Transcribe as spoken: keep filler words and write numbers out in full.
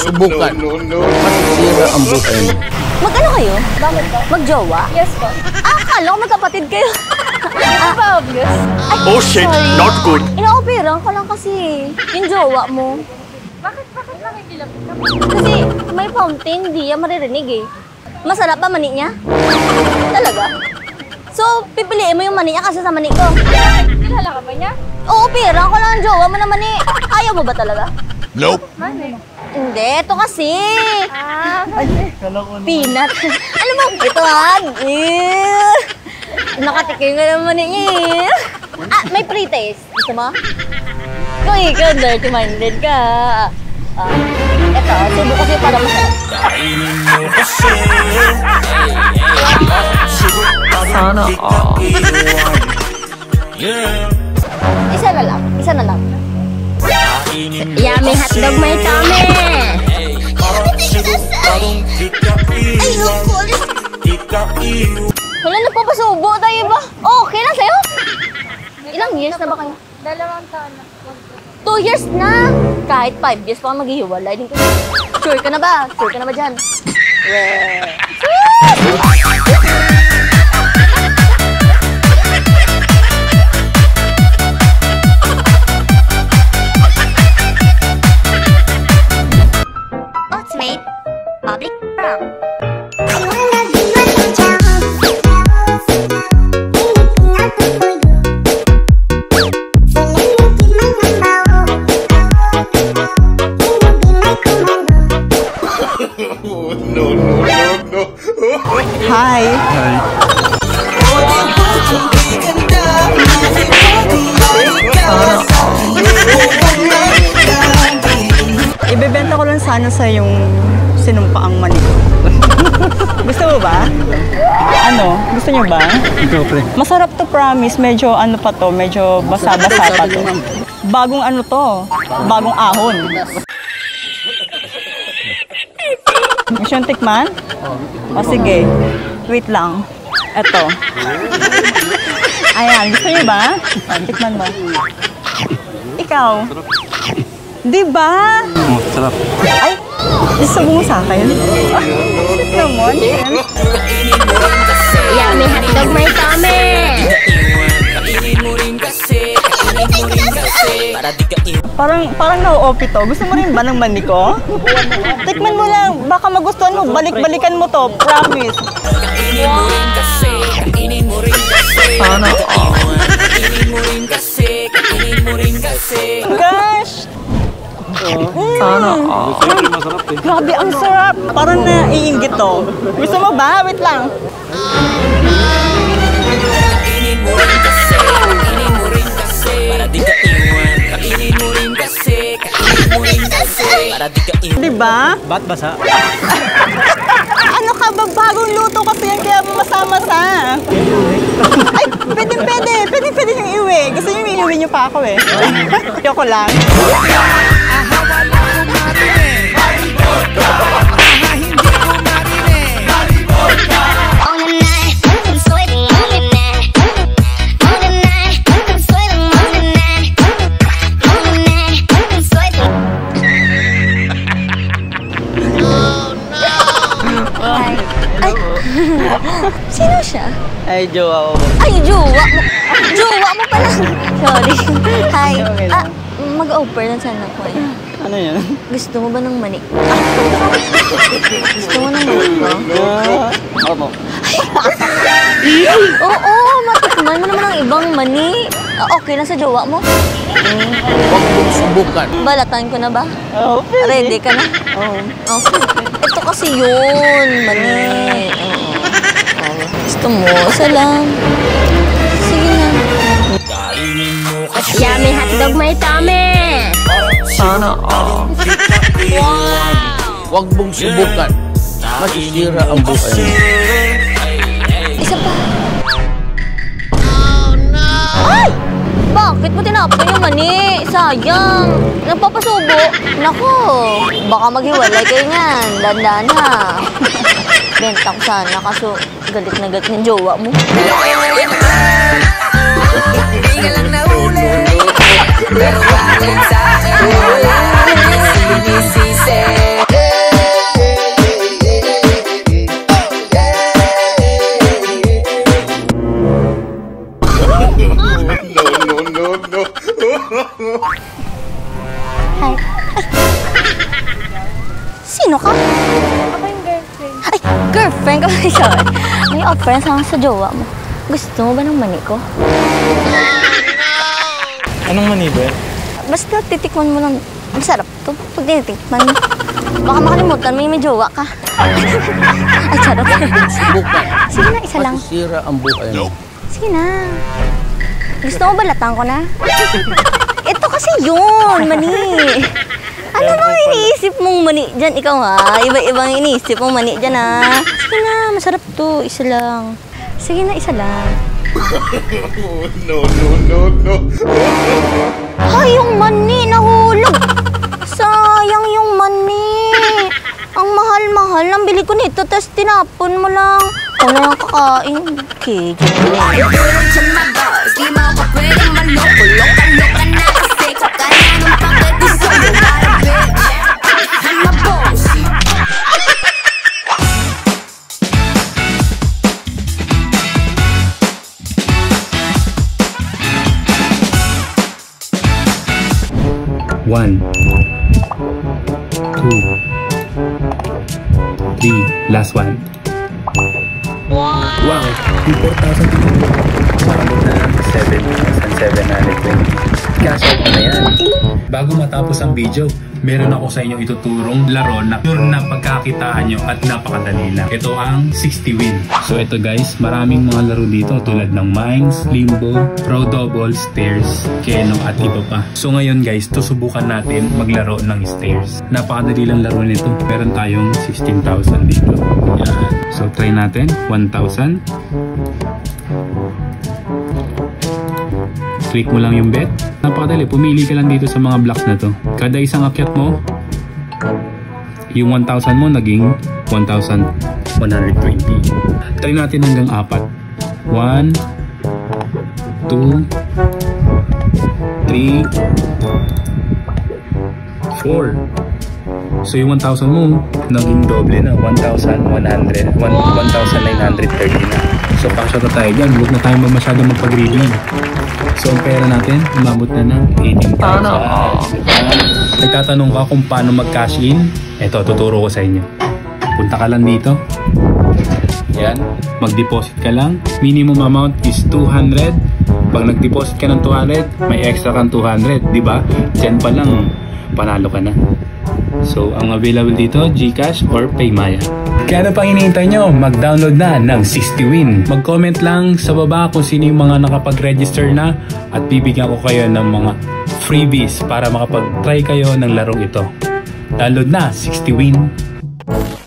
subukan. Masisira ang buhay mo. Mag-ano kayo? Bakit ba? Mag-jowa? Yes po. Ah, akala ko magkapatid kayo. Hindi pa obvious. Oh shit, not good. Ina-operan ka lang kasi. Yung jowa mo. Bakit, bakit nakikilapit ka? Kasi may fountain, di yan maririnig eh. Masarap ba mani niya? Talaga? So, pipiliin mo yung mani niya kasi sa mani ko. Kilala ka ba niya? Oo, operan ko lang ang jowa mo na mani. Ayaw mo ba talaga? Nope. Ano? Hindi, ito kasi. Ah, Peanut. Alam mo, ito ha. Eh. Nakatikim ka naman niya eh. Ah, may pre-taste. Gusto mo? Kung ikaw, dirty-minded ka. Ah, ito, subo kasi para masarap. Sana all. Isa na lang, isa na lang. Yummy hotdog may tame! Ayoko! Wala, nagpapasubo tayo ba? Okay lang sa'yo? Ilang years na ba kayo? dalawang taon na. Two years na! Kahit five years pa maghihiwalay din kayo. Sure ka na ba? Sure ka na ba dyan? Yeah. Ultimate Public Prom. Hi. Hi. Ibebenta ko lang sana sa yung sinumpaang mani ko. Gusto mo ba? Ano? Gusto niyo ba? Ikaw, pre. Masarap to, promise. Medyo ano pa to, medyo basa-basa pa to. Bagong ano to, bagong ahon. Gusto yung tikman? O sige, wait lang. Eto. Ayan, gusto niyo ba? O, tikman mo. Ikaw. Di ba? Oh, sarap. Ay, gusto mo sa akin? Shit naman. Yummy hotdog may tame! Parang, parang na-O P to. Gusto mo rin ba ng mani ko? Tikman mo lang. Baka magustuhan mo. Balik-balikan mo to. Promise. Sana all. Gosh! Sana all. Grabe, ang sarap. Parang naiinggit to. Gusto mo ba? Wait lang. Diba? Ba't basa? Ano ka ba? Bagong luto kasi yan kaya masama-sa. Ay, pwede, pwede. Pwede, pwede yung iwi. Gusto nyo iuwi nyo pa ako eh. Yoko lang. Sino siya? Ay, jowa ko. Ay, jowa mo! Jowa mo pala! Sorry. Hi. Okay Ah, lang. mag-offer na sana ko eh. Ano yan? Gusto mo ba ng mani? Gusto mo ng mani ko? Opo. Oo, matikman mo naman ang ibang mani. Ah, okay lang sa jowa mo? Huwag mong subukan. Balatan ko na ba? Oh, Ready ka na? Oo. Okay. Ito kasi yun, mani. Oo. Oo. Gusto mo? Isa lang. Sige na. Yummy hotdog may tame! Sana all. Huwag mong subukan. Masisira ang buhay mo. Isa pa. Oh, no! Ay! Bakit mo tinapon yung mani? Sayang. Nagpapasubo. Nako, baka maghiwalay kayo niyan. Dandan ha. Benta ko sana kaso galit na galit ng jowa mo. Hindi ka lang nahuli, pero galing sa akin. Sinisisi. Hi. Ay. Sino ka? Ako yung girlfriend. Ay, girlfriend ka ba? Sorry. May offer sa sa jowa mo. Gusto mo ba ng mani ko? Anong mani ba? Basta titikman mo lang. Masarap to. Pag tinitikman mo. Baka makalimutan mo yung may jowa ka. Ay, charot. Buka. Sige na, isa lang. Masisira ang buhay mo. Sige na. Gusto mo balatan ko na? Ito kasi yun, mani. Ano bang iniisip mong mani dyan? Ikaw ha, iba-ibang iniisip mong mani dyan ha. Sige na, masarap to. Isa lang. Sige na, isa lang. No, no, no, no. Ay, yung mani, nahulog. Sayang yung mani. Ang mahal-mahal. Ang bili ko nito, tapos tinapon mo lang. Wala nang kakain. Okay. One, two, three, last one. Wow! four thousand na seven thousand seven hundred twenty. Cash out na yan. Bago matapos ang video, meron ako sa inyo ituturong laro na pure na pagkakitaan nyo at napakadali lang. Ito ang sixty win. So ito guys, maraming mga laro dito tulad ng Mines, Limbo, Pro Double, Stairs, Keno at iba pa. So ngayon guys, susubukan natin maglaro ng Stairs. Napakadali lang laro nito. Meron tayong sixteen thousand dito. Yan. So try natin. one thousand. Click mo lang yung bet. Napakadali. Pumili ka lang dito sa mga blocks na to. Kada isang akyat mo, yung one thousand mo naging one thousand one hundred twenty. Try natin hanggang apat. one, two, three, four. So yung one thousand mo naging doble na. one thousand one hundred. one thousand nine hundred thirty na. So pakasya na tayo dyan. Huwag na tayo masyadong magpag-greedy. So ang pera natin, umabot na ng eighteen thousand. Nagtatanong ka kung paano mag-cash in? Ito, tuturo ko sa inyo. Punta ka lang dito. Yan. Mag-deposit ka lang. Minimum amount is two hundred. Pag nag-deposit ka ng two hundred, may extra kang two hundred. Diba? Diyan pa lang, panalo ka na. So, ang available dito, GCash or PayMaya. Kaya ano pang hinihintay nyo? Mag-download na ng sixty win. Mag-comment lang sa baba kung sino yung mga nakapag-register na at bibigyan ko kayo ng mga freebies para makapag-try kayo ng larong ito. Download na, sixty win.